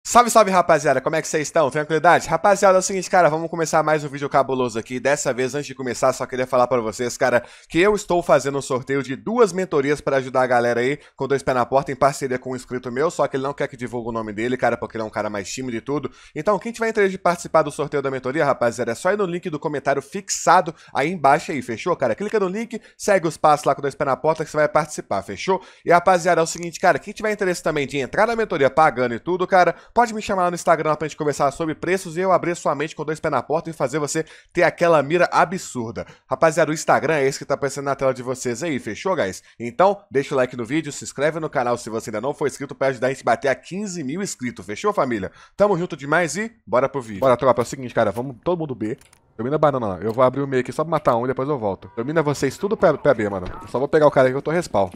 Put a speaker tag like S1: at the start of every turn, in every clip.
S1: Salve, salve, rapaziada, como é que vocês estão? Tranquilidade? Rapaziada, é o seguinte, cara, vamos começar mais um vídeo cabuloso aqui. Dessa vez, antes de começar, só queria falar pra vocês, cara, que eu estou fazendo um sorteio de 2 mentorias pra ajudar a galera aí, com 2 pés na porta, em parceria com um inscrito meu, só que ele não quer que divulgue o nome dele, cara, porque ele é um cara mais tímido e tudo. Então, quem tiver interesse de participar do sorteio da mentoria, rapaziada, é só ir no link do comentário fixado aí embaixo aí, fechou, cara? Clica no link, segue os passos lá com 2 pés na porta que você vai participar, fechou? E, rapaziada, é o seguinte, cara, quem tiver interesse também de entrar na mentoria pagando e tudo, cara, pode me chamar lá no Instagram pra gente conversar sobre preços e eu abrir sua mente com 2 pés na porta e fazer você ter aquela mira absurda. Rapaziada, o Instagram é esse que tá aparecendo na tela de vocês aí, fechou, guys? Então, deixa o like no vídeo, se inscreve no canal se você ainda não for inscrito pra ajudar a gente a bater a 15 mil inscritos, fechou, família? Tamo junto demais e bora pro vídeo. Bora, tropa, é o seguinte, cara, vamos todo mundo B. Domina a banana lá, eu vou abrir o meio aqui só pra matar um e depois eu volto. Domina vocês tudo pé B, mano. Eu só vou pegar o cara aqui que eu tô respawn.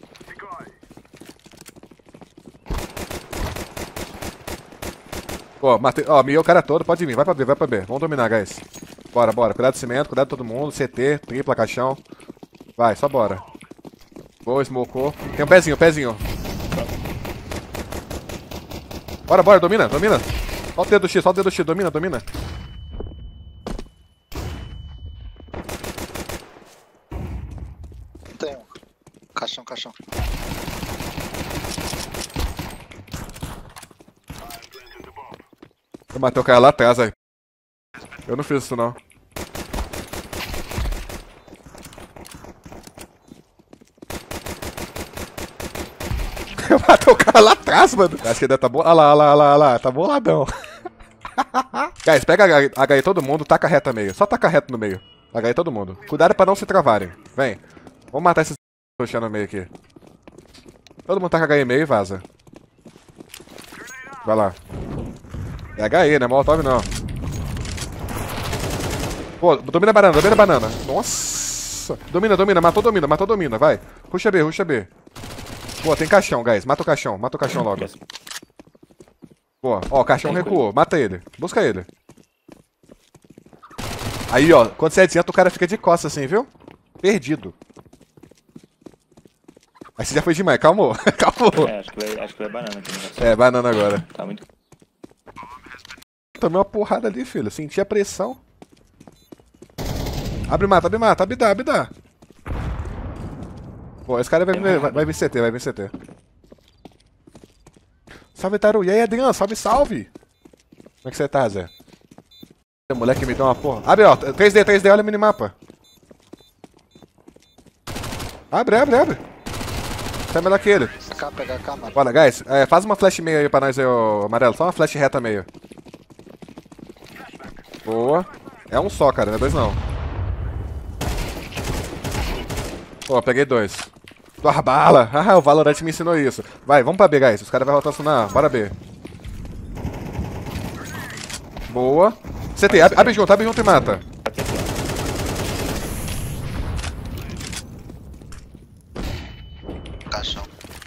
S1: Ó, matei. Ó, miei o cara todo, pode vir, vai pra B, vai pra B. Vamos dominar, guys. Bora, bora. Cuidado do cimento, cuidado de todo mundo. CT, tripla, caixão. Vai, só bora. Boa, smocou. Tem um pezinho, pezinho. Bora, bora, domina, domina. Solta o dedo X, solta o dedo X, domina, domina.
S2: Tem um. Caixão, caixão.
S1: Eu matei o cara lá atrás, aí. Eu não fiz isso, não. Eu matei o cara lá atrás, mano. Acho que ele tá bom. Olha lá, olha lá, olha lá, tá boladão. Guys, pega HE todo mundo, taca reta meio. Só taca reto no meio. HE todo mundo. Cuidado pra não se travarem. Vem. Vamos matar esses puxando no meio aqui. Todo mundo taca HE meio e vaza. Vai lá. É HE, né? Molotov não. Pô, domina a banana, domina a banana. Nossa. Domina, domina, matou domina, vai. Ruxa B, ruxa B. Pô, tem caixão, guys. Mata o caixão logo. Boa. Ó, o caixão recuou. Mata ele. Busca ele. Aí, ó. Quando você adianta, o cara fica de costas assim, viu? Perdido. Aí você já foi demais. Calmou. Calmou.
S3: É, acho que vai banana aqui.
S1: É, banana agora.
S3: Tá muito...
S1: Tomei uma porrada ali, filho. Senti a pressão. Abre mata, abre mata. Abdá, abdá. Pô, esse cara vai vir CT, vai vir CT. Salve, Taru. E aí, Adriano? Salve, salve. Como é que você tá, Zé? O moleque me deu uma porra. Abre, ó. 3D, olha o minimapa. Abre, abre, abre. Você é melhor que ele.
S2: Pega cá, mano.
S1: Bora, guys. Faz uma flash meio aí pra nós aí, ô Amarelo. Só uma flash reta meio. Boa. É um só, cara. Não é dois, não. Pô, peguei 2. Tua bala. Ah, o Valorant me ensinou isso. Vai, vamos pra B, guys. Os caras vão rotacionar. Bora B. Boa. CT, abre junto e mata.
S2: Caixão.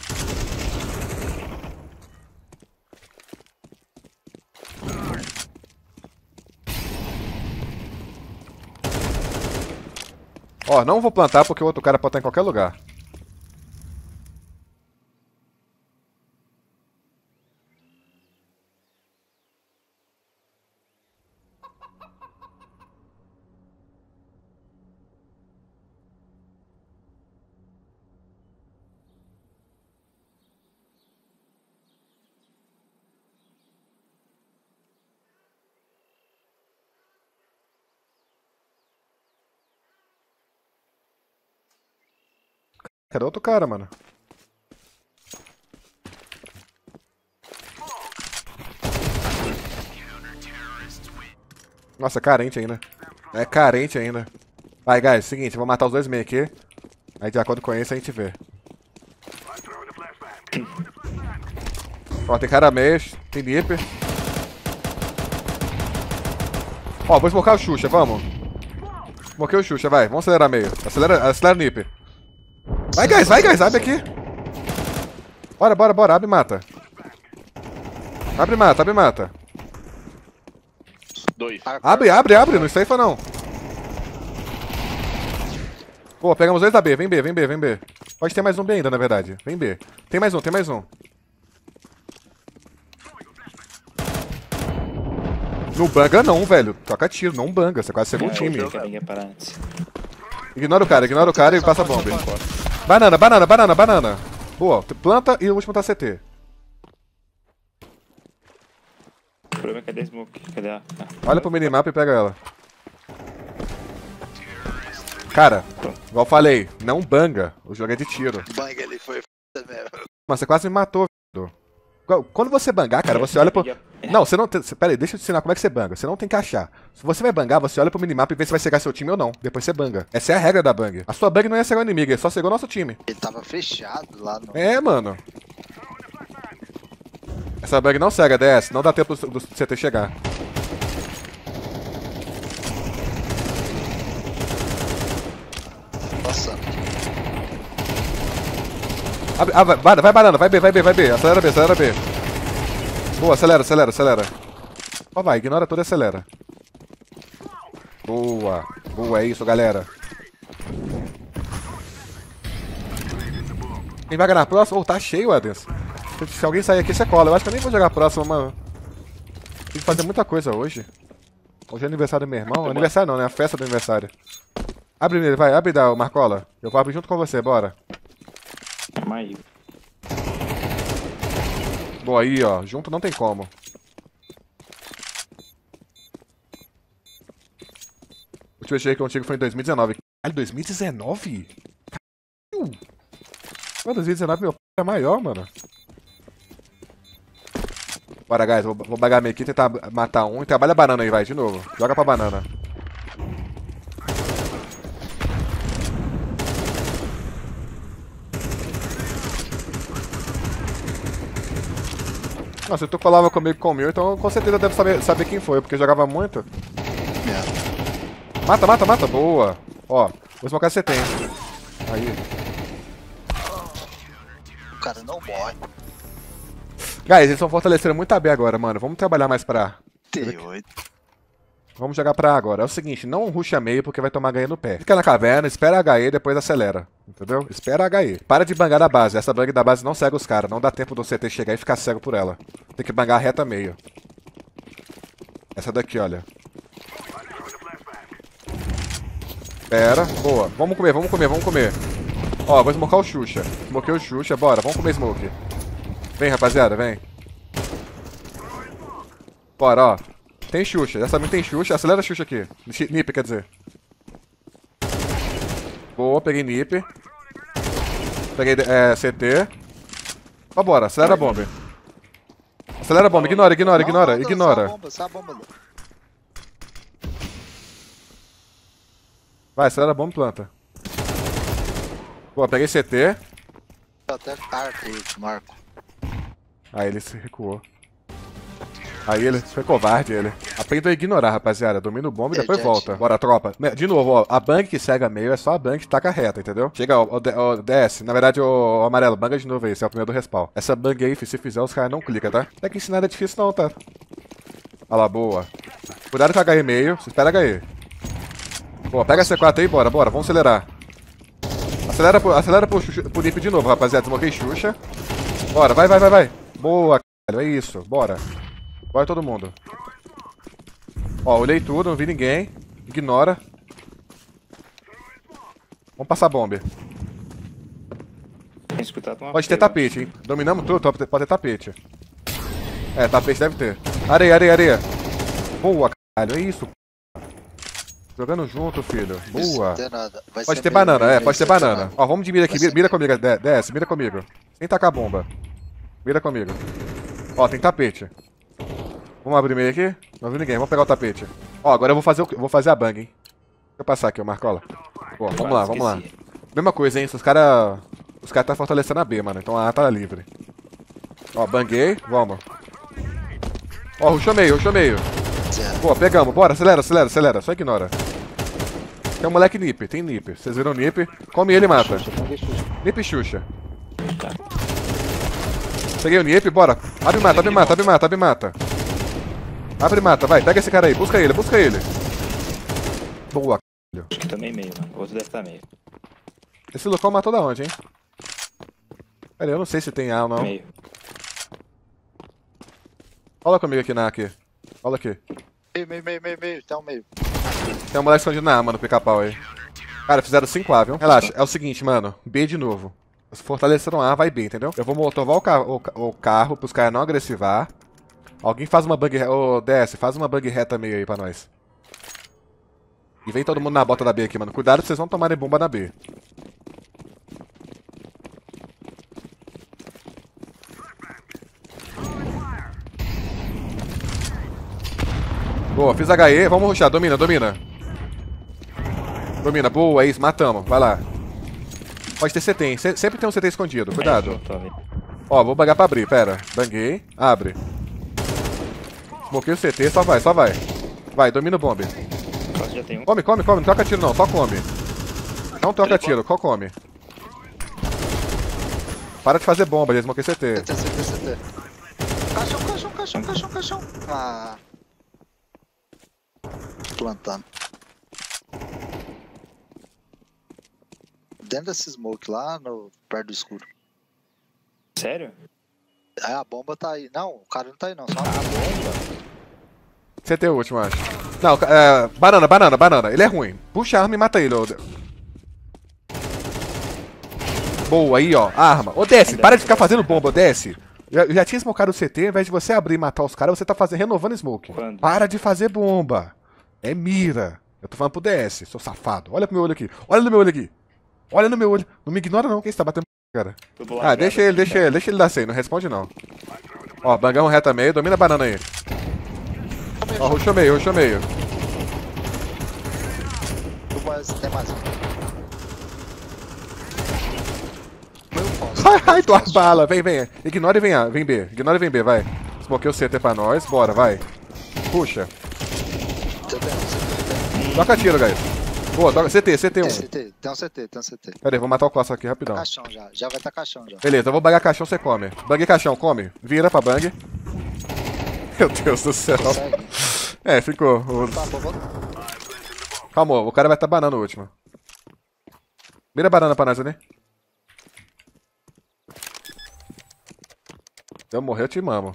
S1: Ó, não vou plantar porque o outro cara pode estar em qualquer lugar. Cadê outro cara, mano? Nossa, carente ainda. É carente ainda. Vai, guys, seguinte, vou matar os 2 meio aqui. Aí de acordo com isso a gente vê. Ó, tem cara meio, tem nip. Ó, vou smocar o Xuxa, vamos. Smokei o Xuxa, vai. Vamos acelerar meio. Acelera o nip. Vai, guys, abre aqui. Bora, bora, bora, abre e mata. Abre e mata.
S3: 2.
S1: Abre, não safe não. Pô, pegamos 2 da B, vem B. Pode ter mais um B ainda, na verdade. Vem B. Tem mais um. Não banga não, velho. Toca tiro, não banga. Você quase cegou o time. Ignora o cara e passa a bomba. Banana. Boa, planta e o último tá CT.
S3: O problema é cadê a smoke? Cadê a...
S1: Olha pro minimapa e pega ela. Cara, igual eu falei, não banga. O jogo é de tiro.
S2: Bang ali foi f*** mesmo.
S1: Mas você quase me matou, velho. Quando você bangar, cara, você olha pro... Não, você não tem... Pera aí, deixa eu te ensinar como é que você banga. Você não tem que achar. Se você vai bangar, você olha pro minimapa e vê se vai cegar seu time ou não. Depois você banga. Essa é a regra da bang. A sua bang não ia cegar o inimigo, ele só cegou nosso time.
S2: Ele tava fechado lá no...
S1: É, mano. Essa bang não cega, DS. Não dá tempo do CT chegar.
S2: Passando.
S1: Vai banana, vai B. Acelera B. Boa, acelera. Ó, vai, ignora tudo e acelera. Boa, é isso, galera. Quem vai ganhar a próxima? Oh, tá cheio, Adens. Se alguém sair aqui, você cola. Eu acho que eu nem vou jogar a próxima, mano. Tem que fazer muita coisa hoje. Hoje é aniversário do meu irmão. Aniversário não, né? A festa do aniversário. Abre nele, vai. Abre da Marcola. Eu vou abrir junto com você, bora.
S3: Aí.
S1: Boa, aí, ó. Junto não tem como. O último cheio contigo foi em 2019. Caralho, 2019? Caralho! Pô, 2019 meu p é maior, mano. Bora, guys. Vou bagar meio aqui, tentar matar um. E trabalha a banana aí, vai. De novo. Joga pra banana. Nossa, se tu falava comigo com o meu, então com certeza deve saber quem foi, porque eu jogava muito. Mata, boa. Ó, vou smocar CT, hein. Aí.
S2: O cara não morre.
S1: Guys, eles estão fortalecendo muito a B agora, mano. Vamos trabalhar mais pra...
S2: T8.
S1: Vamos jogar pra A agora. É o seguinte, não rusha meio porque vai tomar HE no pé. Fica na caverna, espera HE e depois acelera. Entendeu? Espera HE. Para de bangar da base. Essa bang da base não cega os caras. Não dá tempo do CT chegar e ficar cego por ela. Tem que bangar reta meio. Essa daqui, olha. Espera. Boa. Vamos comer. Ó, vou smocar o Xuxa. Smokei o Xuxa. Bora, vamos comer smoke. Vem, rapaziada, vem. Bora, ó. Tem Xuxa, essa também tem Xuxa. Acelera a Xuxa aqui. Nip, quer dizer. Boa, peguei Nip. Peguei CT. Ó, bora, acelera a bomba. Acelera a bomba, ignora.
S2: Só a bomba.
S1: Vai, acelera a bomba e planta. Boa, peguei CT.
S2: Até tarde, Marco.
S1: Aí ele se recuou. Aí ele foi covarde, ele. Aprenda a ignorar, rapaziada. Domina o bomba e depois volta. Bora, tropa. De novo, ó. A bang que cega meio é só a bang que taca reta, entendeu? Chega, ó, DS. Na verdade, o amarelo, banga de novo aí. Esse é o primeiro do respawn. Essa bang aí, se fizer, os caras não clicam, tá? Não é que ensinar é difícil não, tá? Olha lá, boa. Cuidado com a HE meio. Você espera a HE. Boa, pega a C4 aí, bora. Vamos acelerar. Acelera pro Nip de novo, rapaziada. Desmoquei Xuxa. Bora, vai. Boa, caralho. É isso, bora. Bora todo mundo. Ó, olhei tudo, não vi ninguém. Ignora. Vamos passar a bomba. Pode ter tapete, hein? Dominamos tudo, pode ter tapete. É, tapete deve ter. Areia. Boa, caralho, é isso. Jogando junto, filho. Boa. Pode ter banana, pode ter banana. Ó, vamos de mira aqui, mira comigo, desce, mira comigo. Sem tacar a bomba. Mira comigo. Ó, tem tapete. Vamos abrir meio aqui? Não viu ninguém, vamos pegar o tapete. Ó, agora eu vou fazer a bang, hein. Deixa eu passar aqui, ó, Marcola. Pô, vamos lá. Mesma coisa, hein, os caras tá fortalecendo a B, mano, então a A tá livre. Ó, banguei, vamos. Ó, rushou meio. Pô, pegamos, bora, acelera, só ignora. Tem um moleque Nip, tem Nip. Vocês viram o Nip? Come ele e mata. Nip e Xuxa. Peguei o Nip, bora. Abre e mata. Abre e mata, vai, pega esse cara aí, busca ele. Boa, c****.
S3: Acho que também meio, mano. O outro deve estar meio.
S1: Esse local matou da onde, hein? Pera aí, eu não sei se tem A ou não.
S3: Meio.
S1: Cola comigo aqui, Naki. Cola aqui.
S2: Meio. Tem um meio.
S1: Tem um moleque escondido na A, mano, pica-pau aí. Cara, fizeram 5A, viu? Relaxa, é o seguinte, mano. B de novo. Se fortaleceram A, vai B, entendeu? Eu vou motovar o carro pros caras não agressivar. Alguém faz uma bug... Ô, DS, faz uma bug reta meio aí pra nós. E vem todo mundo na bota da B aqui, mano. Cuidado que vocês não tomarem bomba na B. Boa, fiz HE. Vamos rushar. Domina. Domina, boa, é isso. Matamos. Vai lá. Pode ter CT, hein? Sempre tem um CT escondido. Cuidado. Ó, vou bugar pra abrir. Pera. Banguei. Abre. Smokei o CT. Só vai. Vai, domina o bombe.
S3: Já tem um.
S1: Come. Não troca tiro não. Só come. Não troca tiro. Só come. Para de fazer bomba. Já smokei CT.
S2: CT. Caixão. Ah. Plantando. Dentro desse smoke lá, perto do escuro.
S3: Sério?
S2: É, a bomba tá aí. Não, o cara não tá aí não, só a bomba.
S1: CT é o último, acho. Não, banana. Ele é ruim. Puxa a arma e mata ele, ô. Boa, aí, ó. Arma. Ô, desce. Para de ficar fazendo bomba, desce. Eu já tinha smocado o CT, ao invés de você abrir e matar os caras, você tá renovando smoke.
S3: Quando?
S1: Para de fazer bomba. É mira. Eu tô falando pro DS, seu safado. Olha pro meu olho aqui. Olha no meu olho. Não me ignora não, quem está batendo, cara. Ah, deixa ele dar 100, não responde não. Ó, bangamos reta meio, domina a banana aí. Ó, rushou meio.
S2: Tem mais.
S1: Ai, duas balas, vem. Ignora e vem A, vem B. Vai. Smokei o CT pra nós, bora, vai. Puxa. Toca tiro, guys. Boa, toca CT, CT1.
S2: Tem um CT.
S1: Pera aí, vou matar o Costa aqui rapidão.
S2: Caixão já vai estar caixão já.
S1: Beleza, eu vou bangar caixão, você come. Banguei caixão, come. Vira pra bang. Meu Deus do céu.
S2: Consegue?
S1: É, ficou. Calma, o cara vai estar banando o último. Vira a banana pra nós ali. Se eu morrer, eu te mamo.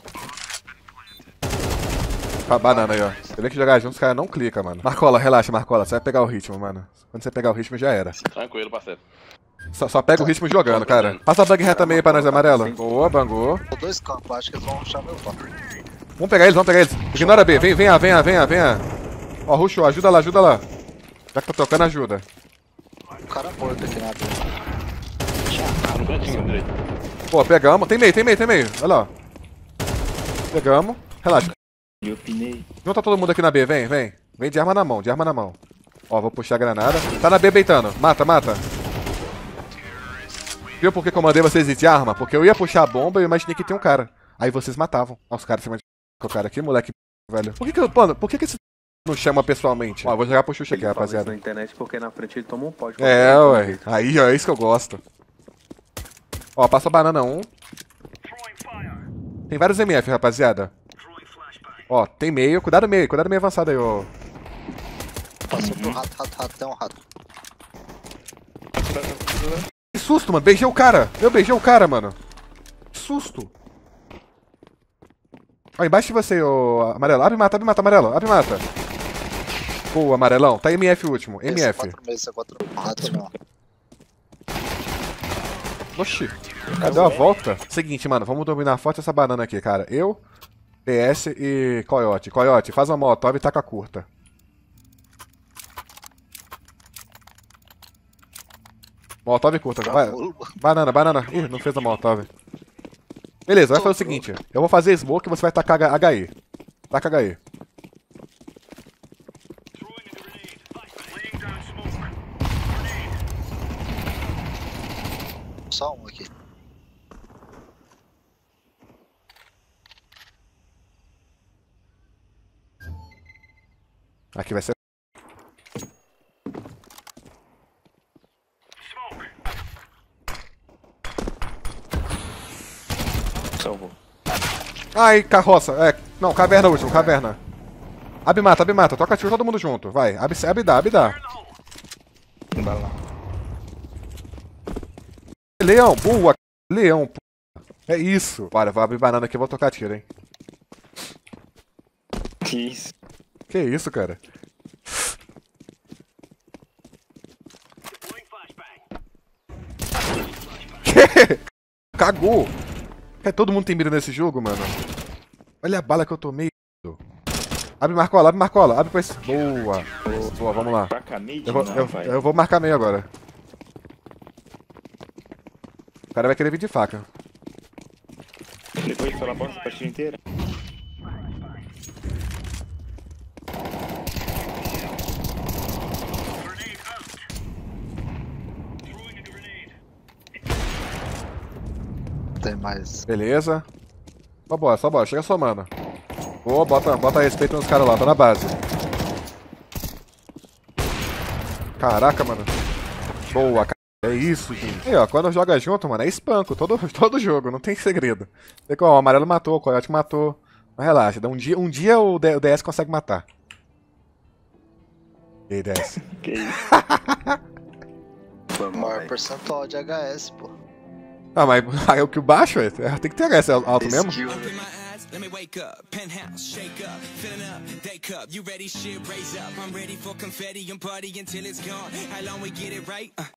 S1: A banana aí, ó. Você vê que jogar junto, os caras não clicam, mano. Marcola, relaxa, Marcola. Você vai pegar o ritmo, mano. Quando você pegar o ritmo, já era.
S4: Tranquilo, parceiro.
S1: Só pega o ritmo jogando, cara. Passa a bug reta meio pra nós, amarelo. Boa, bangou.
S2: Tô 2 campos, acho que eles vão rushar meu campo.
S1: Vamos pegar eles. Ignora B. Vem A. Ó, rushou, ajuda lá. Já que tá tocando, ajuda.
S2: O cara morto aqui na B.
S4: No cantinho direito.
S1: Pô, pegamos. Tem meio. Olha lá. Pegamos. Relaxa.
S3: Eu pinei.
S1: Junta todo mundo aqui na B, vem. Vem de arma na mão. Ó, vou puxar a granada. Tá na B beitando. Mata. Viu por que eu mandei vocês ir de arma? Porque eu ia puxar a bomba e eu imaginei que tinha um cara. Aí vocês matavam. Ó, os caras em cima de o cara aqui, moleque, velho. Por que esse não chama pessoalmente? Ó, vou jogar pro Xuxa aqui, rapaziada.
S5: Na internet porque na frente ele toma um pó de
S1: É, ué. Aí, ó, é isso que eu gosto. Ó, passa a banana 1. Tem vários MF, rapaziada. Ó, tem meio. Cuidado meio avançado aí, ó.
S2: Passou pro rato, tem um rato.
S1: Que susto, mano. Beijei o cara. Eu beijei o cara, mano. Que susto. Ó, embaixo de você, ô amarelo. Abre mata, amarelo. Abre mata. Boa, amarelão. Tá MF último. MF.
S2: Esse é 4 rato não.
S1: Oxi. Cadê a volta? Seguinte, mano. Vamos dominar forte essa banana aqui, cara. Eu, DS e Coyote. Coyote, faz uma molotov e taca curta. Molotov curta. Vai. Banana. Ih, não fez a molotov. Beleza, vai fazer o seguinte. Eu vou fazer smoke e você vai tacar HE. Taca HE.
S2: Só um aqui.
S1: Aqui vai ser.
S3: Salvou.
S1: Ai, carroça. É, não, caverna último, caverna. Abre mata. Toca tiro todo mundo junto. Vai, abre dá.
S3: Vai lá.
S1: Leão, boa. Leão, é isso. Bora, vou abrir banana aqui e vou tocar tiro, hein.
S3: Que isso?
S1: Que isso, cara? Que? Cagou! Todo mundo tem mira nesse jogo, mano. Olha a bala que eu tomei. Abre marcola, abre marcola. Abre pra esse... Boa. Boa, vamos lá.
S3: Marca mid?
S1: Eu vou marcar meio agora. O cara vai querer vir de faca.
S3: Depois de falar bosta a partida inteira.
S2: Tem mais.
S1: Beleza. Só bora. Chega somando. Boa, bota respeito nos caras lá. Tá na base. Caraca, mano. Boa, cara. É isso, gente. Aí, ó. Quando joga junto, mano, é espanco. Todo jogo. Não tem segredo. O amarelo matou, o coiote matou. Mas relaxa. Um dia o DS consegue matar. E aí, DS?
S3: Que isso?
S5: Vamos,
S2: Maior
S5: velho.
S2: percentual de HS, pô.
S1: Ah, mas o que o baixo é. Tem que ter HS alto mesmo.
S2: Skill, né?
S6: Open my eyes, let me wake up. Penthouse, shake up, filling up, day cup. You ready? Shit, raise up. I'm ready for confetti and party until it's gone. How long we get it right?